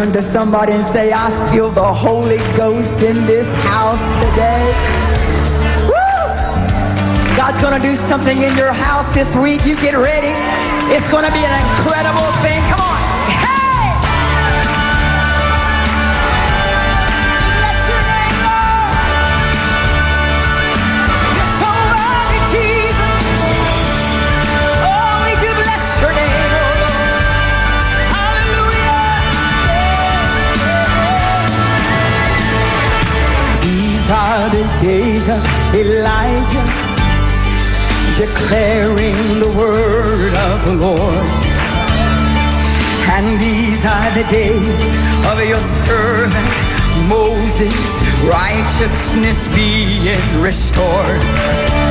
turn to somebody and say, I feel the Holy Ghost in this house today. Woo! God's going to do something in your house this week. You get ready. It's going to be an incredible thing. Come on. Hey! Bless your name, Lord. You're so worthy, Jesus. Oh, we do bless your name, Lord. Hallelujah. These are the days of Elijah, declaring the word of the Lord. And these are the days of your servant Moses, righteousness being restored.